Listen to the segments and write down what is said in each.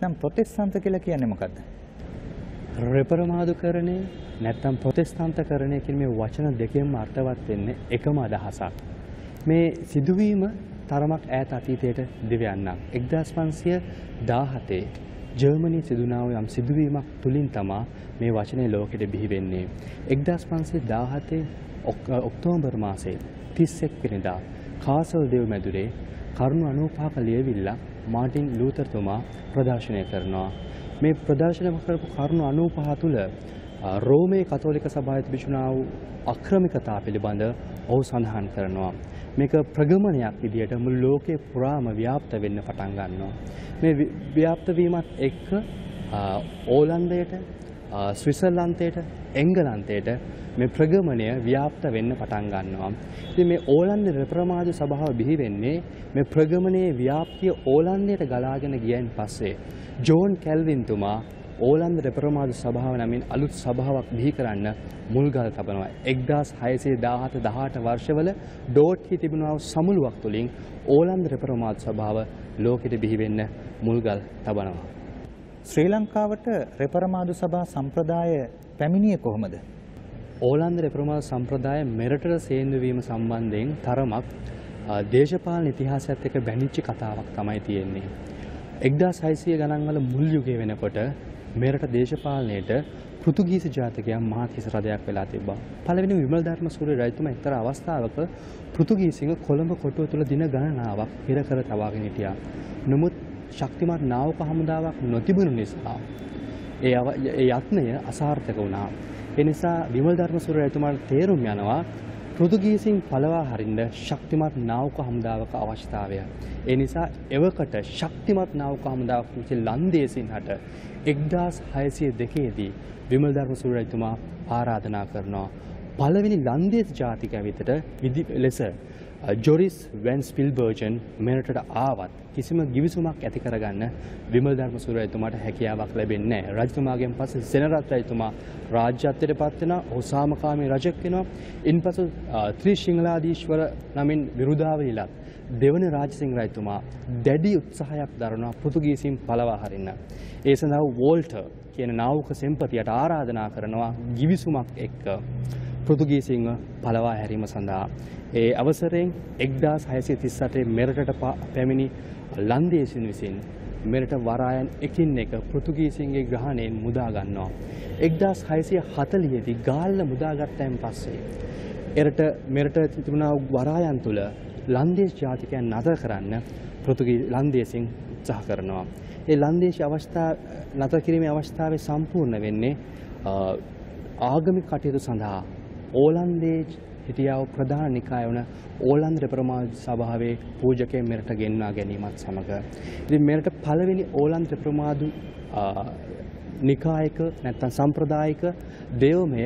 නැත්නම් ප්‍රොටෙස්ටන්ත කියලා කියන්නේ මොකද්ද? රෙපරමාදුකරණය නැත්නම් ප්‍රොටෙස්ටන්තකරණය කියන මේ වචන දෙකෙන්ම අර්ථවත් වෙන්නේ එකම අදහසක්. මේ සිදුවීම තරමක් ඈත අතීතයට දිව යන්නක්. 1517 ජර්මනියේ සිදුනා වූ යම් සිදුවීමක් තුලින් තමයි මේ වචනේ ලෝකෙට බිහි වෙන්නේ. 1517 ඔක්තෝබර් මාසයේ 31 වෙනිදා කාසල් දේව මැදුරේ කරුණු 95ක ලියවිල්ල මාටින් ලූතර් තුමා ප්‍රදර්ශනය කරනවා. මේ ප්‍රදර්ශන කරපු කරුණු 95 තුල රෝමේ කතෝලික සභාවේ තිබුණා වූ අක්‍රමිකතා පිළිබඳ ඔහු සඳහන් කරනවා. මේක ප්‍රගමනයක් විදියට මුළු ලෝකේ පුරාම ව්‍යාප්ත වෙන්න පටන් ගන්නවා. මේ ව්‍යාප්ත වීමත් එක්ක ඕලන්දයට, ස්විට්සර්ලන්තයට, එංගලන්තයට මේ ප්‍රගමනය ව්‍යාප්ත වෙන්න පටන් ගන්නවා. ඉතින් මේ ඕලන්ද රෙපරමාදු සභාව බිහි වෙන්නේ මේ ප්‍රගමනයේ ව්‍යාප්තිය ඕලන්දයට ගලාගෙන ගියන් පස්සේ ජෝන් කැල්වින් තුමා ඕලන්ද රෙපරමාදු සභාව නමින් අලුත් සභාවක් බිහි කරන්න මුල්ගල් තබනවා. 1617-18 වර්ෂවල ඩෝට්හි තිබුණා වූ සමුළුවක් තුළින් ඕලන්ද රෙපරමාදු සභාව ලෝකෙට බිහි වෙන්න මුල්ගල් තබනවා. ශ්‍රී ලංකාවට රෙපරමාදු සභා සම්ප්‍රදාය පැමිණියේ කොහොමද? ඕලන්ද රෙපරමාදු සම්ප්‍රදාය මෙරටට සේන්දු වීම සම්බන්ධයෙන් තරමක් දේශපාලන ඉතිහාසයත් එක්ක බැඳිච්ච කතාවක් තමයි තියෙන්නේ. 1600 ගණන් වල මුල් යුගයේ වෙනකොට මෙරට දේශපාලනයේට පෘතුගීසි ජාතිකයන් මහත්හිස රජයක් වෙලා තිබ්බා. පළවෙනි විමල් ධර්මසූරිය රජතුමා එක්තරා අවස්ථාවක පෘතුගීසින්ව කොළඹ කොටුව තුල දින ගණනාවක් හිර කර තබාගෙන හිටියා. නමුත් ශක්තිමත් නාවක හමුදාවක් නොතිබුණු නිසා ඒ යත්නය අසාර්ථක වුණා. ඒ නිසා විමල් ධර්මසූරිය රජතුමාට තේරුම් යනවා පෘතුගීසින් පළවා හරින්න ශක්තිමත් නාවක හමුදාවක අවශ්‍යතාවය. ඒ නිසා එවකට ශක්තිමත් නාවක හමුදාවක් විසින් ලන්දේසින් හට 1602 දී විමල් ධර්මසූරිය රජතුමා ආරාධනා කරනවා පළවෙනි ලන්දේස් ජාතිකයවිතට ලෙස ජොරිස් වෙන් ස්පිල්බර්ජන් මෙරටට ආවත් කිසිම ගිවිසුමක් ඇති කරගන්න විමල් ධර්මසූරිය රජතුමාට හැකියාවක් ලැබෙන්නේ නැහැ. රජතුමාගෙන් පස්සේ සෙනරත් රජතුමා රාජ්‍යත්වයට පත් වෙනවා. ඔහු සාමකාමී රජෙක් වෙනවා. ඉන්පසු ත්‍රිසිංහලාදීශ්වර නමින් විරුදාවලිලත් දෙවන රාජසිංහ රජතුමා දැඩි උත්සාහයක් දරනවා පෘතුගීසින් පළවා හරින්න. ඒ සඳහා වෝල්ටර් කියන නාවික සෙන්පතියට ආරාධනා කරනවා ගිවිසුමක් එක්ක පෘතුගීසින්ව පළවා හැරීම සඳහා. ඒ අවසරයෙන් 1638 මෙරටට පැමිණි ලන්දේසින් විසින් මෙරට වරායන් එකින් එක පෘතුගීසින්ගේ ග්‍රහණයෙන් මුදා ගන්නවා. 1640 දී ගාල්ල මුදාගත්තයින් පස්සේ මෙරට තිබුණා වරායන් තුල ලන්දේස් ජාතිකයන් නතර කරන්න ලන්දේසින් උත්සාහ කරනවා. ඒ ලන්දේසි අවස්ථාව නතර කිරීමේ අවස්ථාවේ සම්පූර්ණ වෙන්නේ ආගමික කටයුතු සඳහා ඕලන්දේ හිටියා වූ ප්‍රධාන නිකාය වන ඕලන්ද රෙපරමාදු සභාවේ පූජකයන් මෙරට ගෙන්වා ගැනීමත් සමග ඉතින් මෙරට පළවෙනි ඕලන්ද රෙපරමාදු නිකායක නැත්නම් සම්ප්‍රදායික දේවමය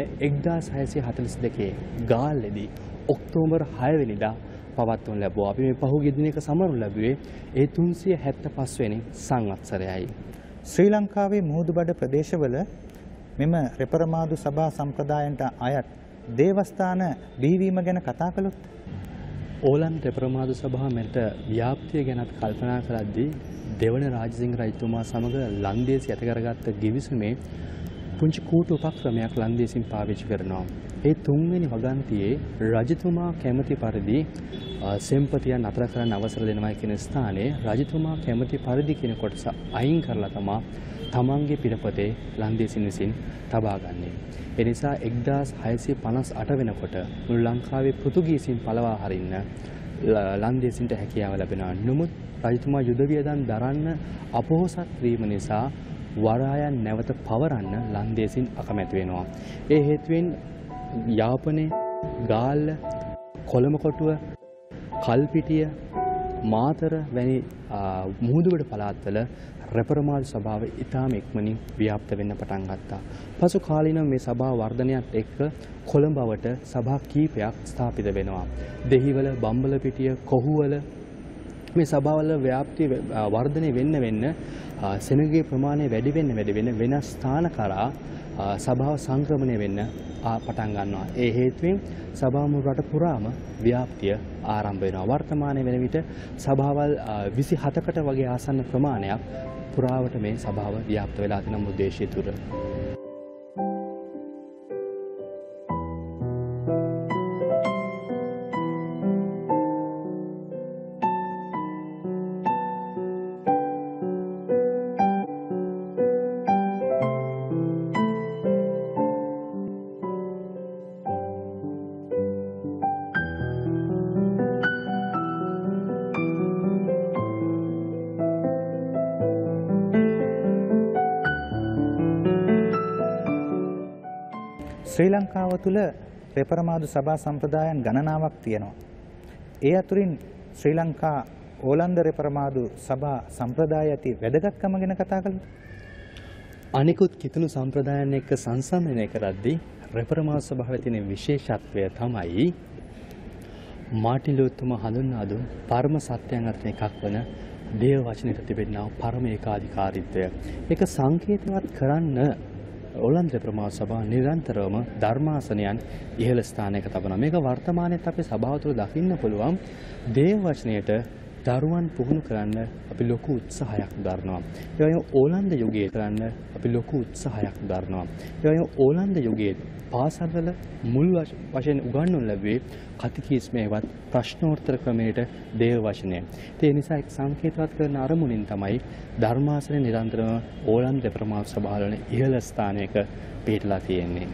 1642 ගාල්ලේදී ඔක්තෝබර් 6 වෙනිදා පවත්වනු ලැබුවා. අපි මේ පහුගිය දිනයක සමරනු ලැබුවේ ඒ 375 වෙනි සංවත්සරයයි. ශ්‍රී ලංකාවේ මුහුදුබඩ ප්‍රදේශවල මෙම රෙපරමාදු සභා සම්ප්‍රදායන්ට අයත් දේවස්ථාන බිහිවීම ගැන කතා කළොත් ඕලන්ද රෙපරමාදු සභාව මෙරට ව්‍යාප්තිය ගැන අපි කල්පනා කරද්දී දෙවන රාජසිංහ රජතුමා සමග ලන්දේසි ඇති කරගත්ත ගිවිසුමේ පුංචි කූටු උපක්‍රමයක් ලන්දේසින් පාවිච්චි කරනවා. ඒ තුන්වෙනි වගන්තියේ රජතුමා කැමති පරිදි සෙන්පතියන් අතර කරන්න අවසර දෙනවා කියන ස්ථානයේ රජතුමා කැමති පරිදි කියන කොටස අයින් කරලා තමයි තමන්ගේ පිටපතේ ලන්දේසින් විසින් තබා ගන්නේ. ඒ නිසා 1658 වෙනකොට මුළු ලංකාවේ පෘතුගීසින් පළවා හරින්න ලන්දේසින්ට හැකියාව ලැබෙනවා. නමුත් රජතුමා යුද වියදම් දරන්න අපොහොසත් වීම නිසා වරායන් නැවත පවරන්න ලන්දේසින් අකමැති වෙනවා. ඒ හේතුවෙන් යාපනයේ ගාල්ල, කොළඹ කොටුව, කල්පිටිය, මාතර වැනි මුහුදුබඩ පළාත්වල රෙපරමාදු සභාව ඉතාම ඉක්මනින් ව්‍යාප්ත වෙන්න පටන් ගත්තා. පසු කාලීනව මේ සභාව වර්ධනයත් එක්ක කොළඹවට සභා කීපයක් ස්ථාපිත වෙනවා. දෙහිවල, බම්බලපිටිය, කොහුවල මේ සභාවල ව්‍යාප්තිය වර්ධනය වෙන්න සෙනගගේ ප්‍රමාණය වැඩි වෙන්න වෙනස් ස්ථාන කරා සභාව සංක්‍රමණය වෙන්න පටන් ගන්නවා. ඒ හේතුවෙන් සභාව මුළු රට පුරාම ව්‍යාප්තිය ආරම්භ වෙනවා. වර්තමානයේ වෙන විට සභාවල් 27කට වගේ ආසන්න ප්‍රමාණයක් පුරාවට මේ සභාව ව්‍යාප්ත වෙලා තියෙන මුදේශය තුර. ශ්‍රී ලංකාව තුළ රෙපරමාදු සභා සම්ප්‍රදායන් ගණනාවක් තියෙනවා. ඒ අතුරින් ශ්‍රී ලංකා ඕලන්ද රෙපරමාදු සභා සම්ප්‍රදාය ඇති වැදගත්කම ගැන කතා කළොත් අනිකුත් කිතුණු සම්ප්‍රදායන් එක්ක සංසන්දනය කරද්දී රෙපරමාදු සභාවේ තියෙන විශේෂත්වය තමයි මාටින් ලූතර් හඳුන්වා දුන් පරම සත්‍යයන් අතර එකක් වන දේව වචනයට තිබෙනා පරම ඒකාධිකාරීත්වය. ඒක සංකේතවත් කරන්න ඕලන්ද රෙපරමාදු සභාව නිරන්තරවම ධර්මාසනයන් ඉහළ ස්ථානයක තබනවා. මේක වර්තමානයේත් අපේ සභාව තුළ දකින්න පුළුවන්. දේව වචනයට දරුවන් පුහුණු කරන්න අපි ලොකු උත්සාහයක් දරනවා. ඒ වගේම ඕලන්ද යුගයේ කරන්න අපි ලොකු උත්සාහයක් දරනවා. ඒ වගේම ඕලන්ද යුගයේ පාසල්වල මුල් වශයෙන් උගන්වනු ලැබුවේ කතිකීස්මේවත් ප්‍රශ්නෝත්තර ක්‍රමයට දේව වචනය. ඒ නිසා එක් සංකේතවත් කරන අරමුණින් තමයි ධර්මාසනයේ නිරන්තරව ඕලන්ද රෙපරමාදු සභාවල ඉහළ ස්ථානයක පිහිටලා තියෙන්නේ.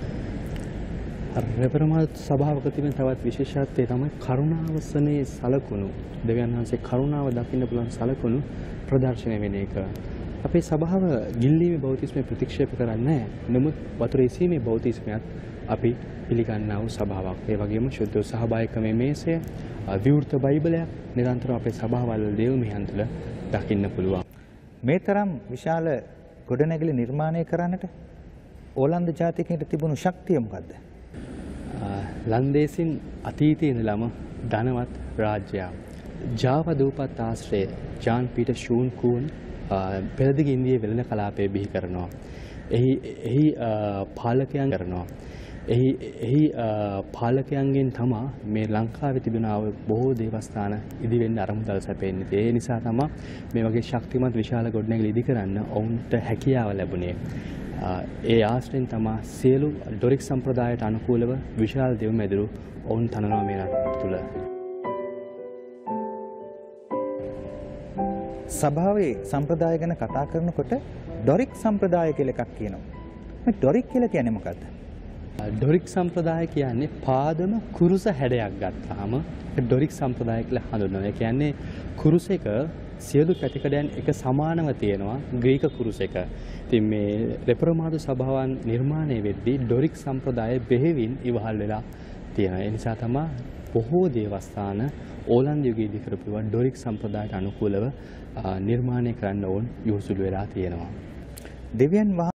රෙපරමාදු සභාවක තිබෙන තවත් විශේෂත්වය තමයි කරුණාවසනේ සලකුණු. දෙවියන් වහන්සේ කරුණාව දකින්න පුළුවන් සලකුණු ප්‍රදර්ශනය වෙන එක. අපේ සභාව ගිල්ලීමේ බෞද්ධිස්මය ප්‍රතික්ෂේප කරන්නේ නැහැ. නමුත් වතුර ඉසීමේ බෞද්ධිස්මයත් අපි පිළිගන්නා වූ සභාවක්. ඒ වගේම ශුද්ධ සහභාගීකමේ මේසය, විවෘත බයිබලයක් නිරන්තරව අපේ සභාවවල දේව මෙහෙයන් තුළ දකින්න පුළුවන්. මේ තරම් විශාල ගොඩනැගිලි නිර්මාණය කරන්නට ඕලන්ද ජාතිකයන්ට තිබුණු ශක්තිය මොකද්ද? ලන්දේසින් අතීතයේ ඉඳලම ධනවත් රාජ්‍යයක්. ජාවා දූපත් ආශ්‍රයේ ජාන් පීටර් ෂූන් කූන් පෙරදිග ඉන්දියාවේ වෙළඳ කලාපය බිහි කරනවා. එහි පාලකයන් කරනවා. එහි පාලකයන්ගෙන් තමයි මේ ලංකාවේ තිබෙන බොහෝ දේවස්ථාන ඉදිවෙන්න අරමුදල් සැපෙන්නේ. ඒ නිසා තමයි මේ වගේ ශක්තිමත් විශාල ගොඩනැගිලි ඉදි කරන්න ඔවුන්ට හැකියාව ලැබුණේ. ඒ ආශ්‍රයෙන් තමයි සියලු ඩොරික් සම්ප්‍රදායට අනුකූලව විශාල දෙව් මැදුරු ඔවුන් තනනවා මේ රට තුළ. සභාවේ සම්ප්‍රදාය ගැන කතා කරනකොට ඩොරික් සම්ප්‍රදාය කියලා එකක් කියනවා. මේ ඩොරික් කියලා කියන්නේ මොකද්ද? ඩොරික් සම්ප්‍රදාය කියන්නේ පාදම කුරුස හැඩයක් ගත්තාම ඩොරික් සම්ප්‍රදාය කියලා හඳුන්වනවා. ඒ කියන්නේ කුරුසෙක සියලු පැතිකඩයන් එක සමානව තියෙනවා ග්‍රීක කුරුසෙක. ඉතින් මේ රෙපරමාදු සභාවන් නිර්මාණය වෙද්දී ඩොරික් සම්ප්‍රදාය බෙහෙවින් ඉවහල් වෙලා තියෙනවා. ඒ නිසා තමයි බොහෝ දේවස්ථාන ඕලන්ද යුගයේදී කරපුවා ඩොරික් සම්ප්‍රදායට අනුකූලව නිර්මාණය කරන්න ඕන යොසුළු වෙලා තියෙනවා. දෙවියන්